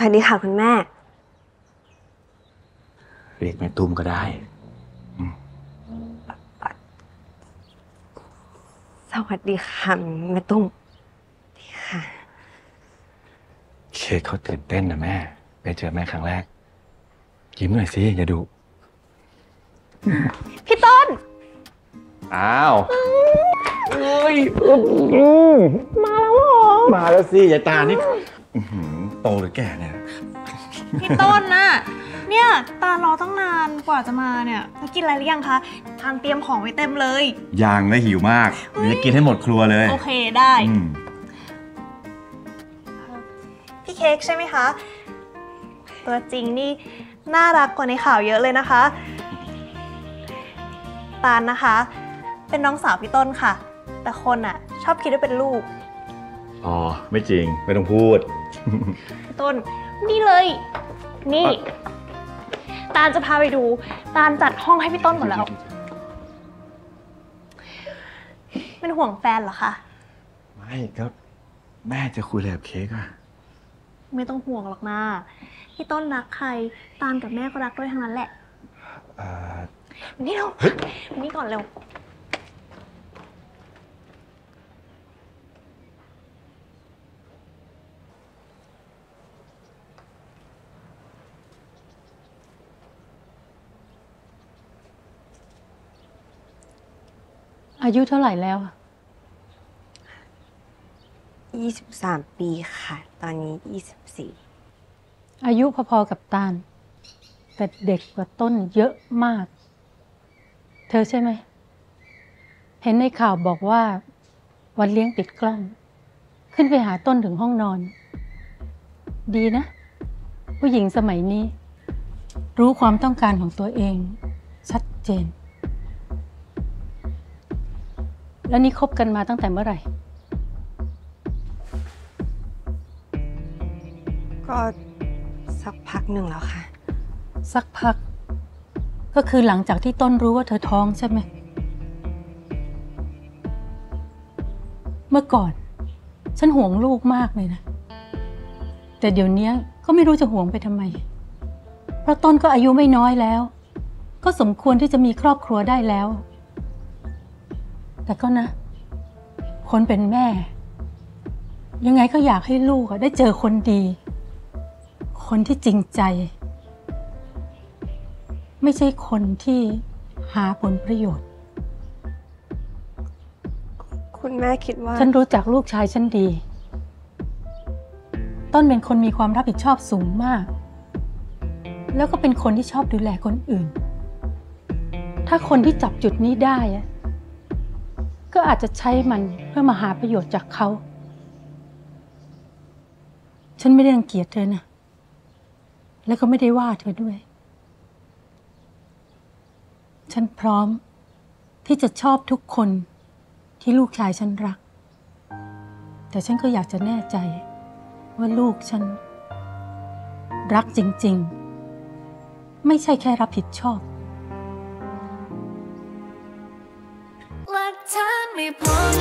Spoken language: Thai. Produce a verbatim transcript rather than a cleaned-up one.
วัสดีค่ะคุณแม่เรียกแม่ตุ้มก็ได้สวัสดีค่ะแม่ตุ้มดีค่ะเค้กเขาตื่นเต้นนะแม่ไปเจอแม่ครั้งแรกยิ้มหน่อยสิอย่าดุพี่ต้นอ้าวเอ้ยมาแล้วเหรอมาแล้วสิยายตานี่โตหรือแก่เนี่ยพี่ต้นน่ะเนี่ยตารอตั้งนานกว่าจะมาเนี่ยจะกินอะไรหรือยังคะทานเตรียมของไว้เต็มเลยยังและหิวมากจะกินให้หมดครัวเลยโอเคได้อืมพี่เค้กใช่ไหมคะตัวจริงนี่น่ารักกว่าในข่าวเยอะเลยนะคะตาลนะคะเป็นน้องสาวพี่ต้นค่ะแต่คนอ่ะชอบคิดว่าเป็นลูกอ๋อไม่จริงไม่ต้องพูดพี่ต้นนี่เลยนี่ตาลจะพาไปดูตาลจัดห้องให้พี่ต้นหมดแล้วเป็นห่วงแฟนเหรอคะไม่ก็แม่จะคุยอะไรกับเค้กอะไม่ต้องห่วงหรอกนะพี่ต้นรักใครตาลกับแม่ก็รักด้วยทั้งนั้นแหละอ่านี่เร็วนี่ก่อนเร็วอายุเท่าไหร่แล้วยี่สิบสามปีค่ะตอนนี้ยี่สิบสี่อายุพอๆกับตาลแต่เด็กกว่าต้นเยอะมากเธอใช่ไหมเห็นในข่าวบอกว่าวันเลี้ยงปิดกล้องขึ้นไปหาต้นถึงห้องนอนดีนะผู้หญิงสมัยนี้รู้ความต้องการของตัวเองชัดเจนแล้วนี่คบกันมาตั้งแต่เมื่อไหร่ก็สักพักหนึ่งแล้วค่ะสักพักก็คือหลังจากที่ต้นรู้ว่าเธอท้องใช่ไหมเมื่อก่อนฉันห่วงลูกมากเลยนะแต่เดี๋ยวนี้ก็ไม่รู้จะห่วงไปทำไมเพราะต้นก็อายุไม่น้อยแล้วก็สมควรที่จะมีครอบครัวได้แล้วแต่ก็นะคนเป็นแม่ยังไงก็อยากให้ลูกได้เจอคนดีคนที่จริงใจไม่ใช่คนที่หาผลประโยชน์คุณแม่คิดว่าฉันรู้จักลูกชายฉันดีต้นเป็นคนมีความรับผิดชอบสูงมากแล้วก็เป็นคนที่ชอบดูแลคนอื่นถ้าคนที่จับจุดนี้ได้ก็อาจจะใช้มันเพื่อมาหาประโยชน์จากเขาฉันไม่ได้รังเกียจเธอนะแล้วก็ไม่ได้ว่าเธอด้วยฉันพร้อมที่จะชอบทุกคนที่ลูกชายฉันรักแต่ฉันก็อยากจะแน่ใจว่าลูกฉันรักจริงๆไม่ใช่แค่รับผิดชอบรักเธอไม่พอ